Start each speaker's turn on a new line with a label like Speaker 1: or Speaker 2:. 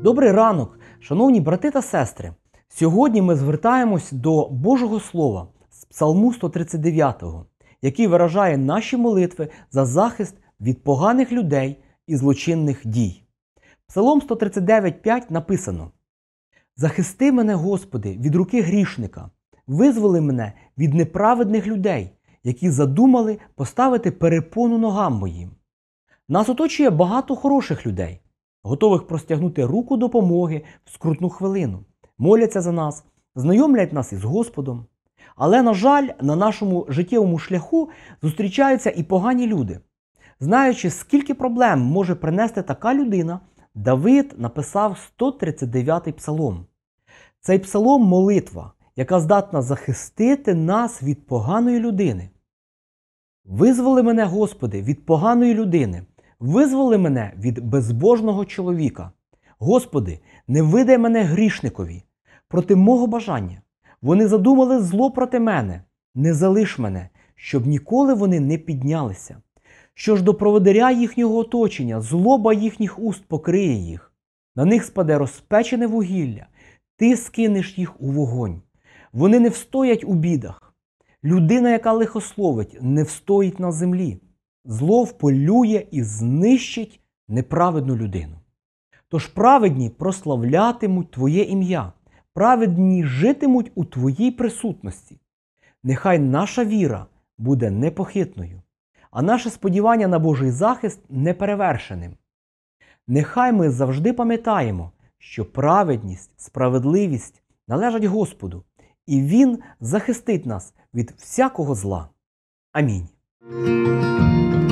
Speaker 1: Добрий ранок, шановні брати та сестри! Сьогодні ми звертаємось до Божого Слова з Псалму 139, який виражає наші молитви за захист від поганих людей і злочинних дій. Псалом 139:5 написано: «Захисти мене, Господи, від руки грішника, визволи мене від неправедних людей, які задумали поставити перепону ногам моїм». Нас оточує багато хороших людей, готових простягнути руку допомоги в скрутну хвилину, моляться за нас, знайомлять нас із Господом. Але, на жаль, на нашому життєвому шляху зустрічаються і погані люди. Знаючи, скільки проблем може принести така людина, Давид написав 139-й псалом. Цей псалом – молитва, яка здатна захистити нас від поганої людини. «Визволи мене, Господи, від поганої людини, визволи мене від безбожного чоловіка. Господи, не видай мене грішникові, проти мого бажання. Вони задумали зло проти мене. Не залиш мене, щоб ніколи вони не піднялися. Що ж до проводаря їхнього оточення, злоба їхніх уст покриє їх. На них спаде розпечене вугілля, ти скинеш їх у вогонь. Вони не встоять у бідах. Людина, яка лихословить, не встоїть на землі. Зло вполює і знищить неправедну людину. Тож праведні прославлятимуть Твоє ім'я, праведні житимуть у Твоїй присутності. Нехай наша віра буде непохитною, а наше сподівання на Божий захист неперевершеним. Нехай ми завжди пам'ятаємо, що праведність, справедливість належать Господу, і Він захистить нас від всякого зла. Амінь.